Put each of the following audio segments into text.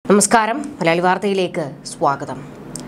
നമസ്കാരം, മലയാളി വാർത്തയിലേക്ക് സ്വാഗതം.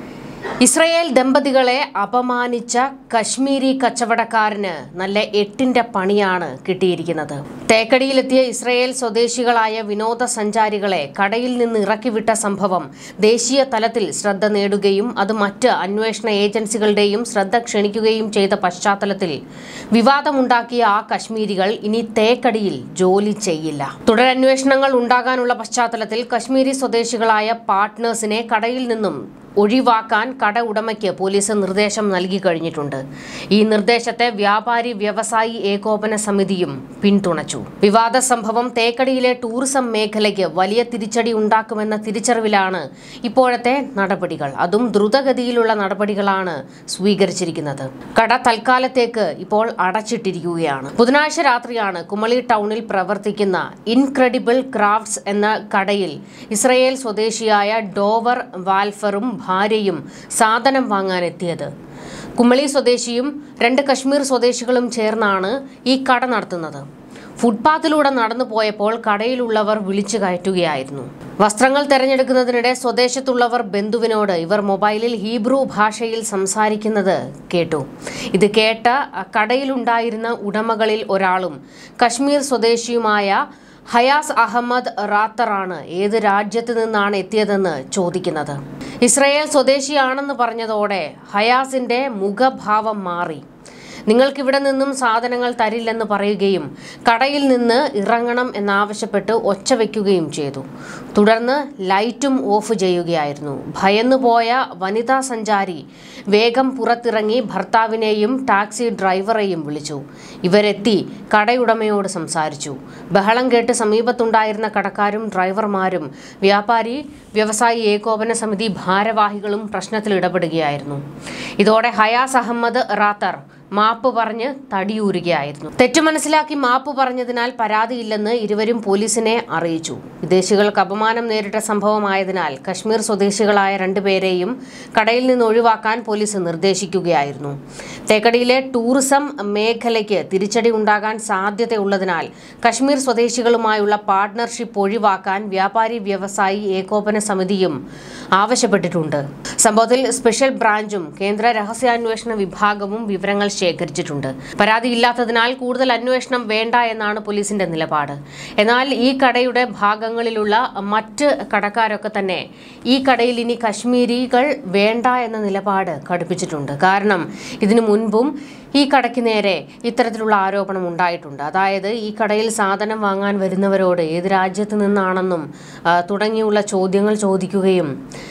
ഇസ്രായേൽ ദമ്പതികളെ അപമാനിച്ച കശ്മീരി കച്ചവടക്കാരന് നല്ല 8ന്റെ പണിയാണ് കിട്ടിയിരിക്കുന്നത്. തേക്കടിയിലെത്തിയ ഇസ്രായേൽ സ്വദേശികളായ വിനോദസഞ്ചാരികളെ കടയിൽ നിന്ന് ഇറക്കിവിട്ട സംഭവം ദേശീയ തലത്തിൽ ശ്രദ്ധ നേടുകയും അത് മറ്റ് അന്വേഷണ ഏജൻസികളുടെയും ശ്രദ്ധ ക്ഷണിക്കുകയും ചെയ്ത പശ്ചാത്തലത്തിൽ വിവാദമുണ്ടാക്കിയ ആ കശ്മീരികൾ ഇനി തേക്കടിയിൽ ജോലി ചെയ്യില്ല. തുടരന്വേഷണങ്ങൾ ഉണ്ടാകാനുള്ള പശ്ചാത്തലത്തിൽ കശ്മീരി സ്വദേശികളായ പാർട്ട്നേഴ്സിനെ കടയിൽ നിന്നും ഒഴിവാക്കാൻ കട ഉടമയ്ക്ക് പോലീസ് നിർദ്ദേശം നൽകി കഴിഞ്ഞിട്ടുണ്ട്. ഈ നിർദ്ദേശത്തെ വ്യാപാരി വ്യവസായി ഏകോപന സമിതിയും പിന്തുണച്ചു. വിവാദ സംഭവം തേക്കടിയിലെ ടൂറിസം മേഖലയ്ക്ക് വലിയ തിരിച്ചടി ഉണ്ടാക്കുമെന്ന തിരിച്ചറിവിലാണ് ഇപ്പോഴത്തെ നടപടികൾ. അതും ദ്രുതഗതിയിലുള്ള നടപടികളാണ് സ്വീകരിച്ചിരിക്കുന്നത്. കട തൽക്കാലത്തേക്ക് ഇപ്പോൾ അടച്ചിട്ടിരിക്കുകയാണ്. ബുധനാഴ്ച രാത്രിയാണ് കുമളി ടൗണിൽ പ്രവർത്തിക്കുന്ന ഇൻക്രെഡിബിൾ ക്രാഫ്റ്റ്സ് എന്ന കടയിൽ ഇസ്രായേൽ സ്വദേശിയായ ഡോവർ വാൽഫറും ഭാര്യയും സാധനം വാങ്ങാനെത്തിയത്. കുമളി സ്വദേശിയും 2 കശ്മീർ സ്വദേശികളും ചേർന്നാണ് ഈ കട നടത്തുന്നത്. ഫുട്പാത്തിലൂടെ നടന്നു പോയപ്പോൾ കടയിലുള്ളവർ വിളിച്ചു കയറ്റുകയായിരുന്നു. വസ്ത്രങ്ങൾ തെരഞ്ഞെടുക്കുന്നതിനിടെ സ്വദേശത്തുള്ളവർ ബന്ധുവിനോട് ഇവർ മൊബൈലിൽ ഹീബ്രു ഭാഷയിൽ സംസാരിക്കുന്നത് കേട്ടു. ഇത് കേട്ട കടയിലുണ്ടായിരുന്ന ഉടമകളിൽ ഒരാളും കശ്മീർ സ്വദേശിയുമായ ഹയാസ് അഹമ്മദ് റാത്തറാണ് ഏത് രാജ്യത്ത് നിന്നാണ് എത്തിയതെന്ന് ചോദിക്കുന്നത്. ഇസ്രായേൽ സ്വദേശിയാണെന്ന് പറഞ്ഞതോടെ ഹയാസിന്റെ മുഖഭാവം മാറി. നിങ്ങൾക്കിവിടെ നിന്നും സാധനങ്ങൾ തരില്ലെന്ന് പറയുകയും കടയിൽ നിന്ന് ഇറങ്ങണം എന്നാവശ്യപ്പെട്ട് ഒച്ച വയ്ക്കുകയും ചെയ്തു. തുടർന്ന് ലൈറ്റും ഓഫ് ചെയ്യുകയായിരുന്നു. ഭയന്നുപോയ വനിതാ സഞ്ചാരി വേഗം പുറത്തിറങ്ങി ഭർത്താവിനെയും ടാക്സി ഡ്രൈവറെയും വിളിച്ചു. ഇവരെത്തി കടയുടമയോട് സംസാരിച്ചു. ബഹളം കേട്ട് സമീപത്തുണ്ടായിരുന്ന കടക്കാരും ഡ്രൈവർമാരും വ്യാപാരി വ്യവസായി ഏകോപന സമിതി ഭാരവാഹികളും പ്രശ്നത്തിൽ ഇടപെടുകയായിരുന്നു. ഇതോടെ ഹയാസ് അഹമ്മദ് റാത്തർ മാപ്പ് പറഞ്ഞ് തടിയൂരുകയായിരുന്നു. തെറ്റു മനസ്സിലാക്കി മാപ്പ് പറഞ്ഞതിനാൽ പരാതിയില്ലെന്ന് ഇരുവരും പോലീസിനെ അറിയിച്ചു. വിദേശികൾക്ക് അപമാനം നേരിട്ട സംഭവമായതിനാൽ കശ്മീർ സ്വദേശികളായ 2 പേരെയും കടയിൽ നിന്ന് ഒഴിവാക്കാൻ പോലീസ് നിർദ്ദേശിക്കുകയായിരുന്നു. തേക്കടിയിലെ ടൂറിസം മേഖലയ്ക്ക് തിരിച്ചടി ഉണ്ടാകാൻ സാധ്യതയുള്ളതിനാൽ കശ്മീർ സ്വദേശികളുമായുള്ള പാർട്ട്ണർഷിപ്പ് ഒഴിവാക്കാൻ വ്യാപാരി വ്യവസായി ഏകോപന സമിതിയും ആവശ്യപ്പെട്ടിട്ടുണ്ട്. സംഭവത്തിൽ സ്പെഷ്യൽ ബ്രാഞ്ചും കേന്ദ്ര രഹസ്യാന്വേഷണ വിഭാഗവും വിവരങ്ങൾ ശേഖരിച്ചിട്ടുണ്ട്. പരാതിയില്ലാത്തതിനാൽ കൂടുതൽ അന്വേഷണം വേണ്ട എന്നാണ് പോലീസിന്റെ നിലപാട്. എന്നാൽ ഈ കടയുടെ ഭാഗങ്ങളിലുള്ള മറ്റ് കടക്കാരൊക്കെ തന്നെ ഈ കടയിൽ ഇനി കശ്മീരികൾ വേണ്ട എന്ന നിലപാട് കടുപ്പിച്ചിട്ടുണ്ട്. കാരണം ഇതിനു മുൻപും ഈ കടയ്ക്ക് നേരെ ഇത്തരത്തിലുള്ള ആരോപണം ഉണ്ടായിട്ടുണ്ട്. അതായത് ഈ കടയിൽ സാധനം വാങ്ങാൻ വരുന്നവരോട് ഏത് രാജ്യത്ത് നിന്നാണെന്നും തുടങ്ങിയുള്ള ചോദ്യങ്ങൾ ചോദിക്കുകയും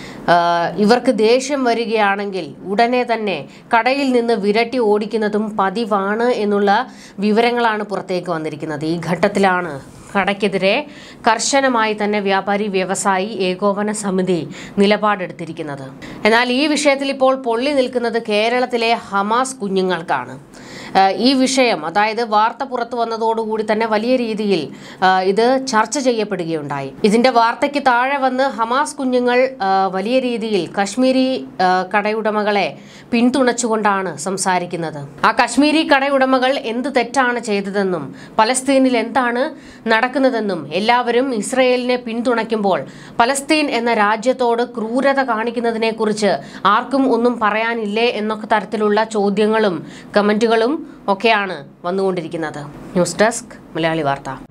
ഇവർക്ക് ദേഷ്യം വരികയാണെങ്കിൽ ഉടനെ തന്നെ കടയിൽ നിന്ന് വിരട്ടി ഓടിക്കുന്നതും പതിവാണ് എന്നുള്ള വിവരങ്ങളാണ് പുറത്തേക്ക് വന്നിരിക്കുന്നത്. ഈ ഘട്ടത്തിലാണ് കടയ്ക്കെതിരെ കർശനമായി തന്നെ വ്യാപാരി വ്യവസായി ഏകോപന സമിതി നിലപാടെടുത്തിരിക്കുന്നത്. എന്നാൽ ഈ വിഷയത്തിൽ ഇപ്പോൾ പൊള്ളി നിൽക്കുന്നത് കേരളത്തിലെ ഹമാസ് കുഞ്ഞുങ്ങൾക്കാണ്. ഈ വിഷയം, അതായത് വാർത്ത പുറത്തു വന്നതോടുകൂടി തന്നെ വലിയ രീതിയിൽ ഇത് ചർച്ച ചെയ്യപ്പെടുകയുണ്ടായി. ഇതിന്റെ വാർത്തയ്ക്ക് താഴെ വന്ന് ഹമാസ് കുഞ്ഞുങ്ങൾ വലിയ രീതിയിൽ കശ്മീരി കടയുടമകളെ പിന്തുണച്ചുകൊണ്ടാണ് സംസാരിക്കുന്നത്. ആ കശ്മീരി കടയുടമകൾ എന്ത് തെറ്റാണ് ചെയ്തതെന്നും പലസ്തീനിൽ എന്താണ് നടക്കുന്നതെന്നും എല്ലാവരും ഇസ്രയേലിനെ പിന്തുണയ്ക്കുമ്പോൾ പലസ്തീൻ എന്ന രാജ്യത്തോട് ക്രൂരത കാണിക്കുന്നതിനെ കുറിച്ച് ആർക്കും ഒന്നും പറയാനില്ലേ എന്നൊക്കെ തരത്തിലുള്ള ചോദ്യങ്ങളും കമന്റുകളും ഒക്കെയാണ് വന്നുകൊണ്ടിരിക്കുന്നത്. ന്യൂസ് ഡെസ്ക്, മലയാളി വാർത്ത.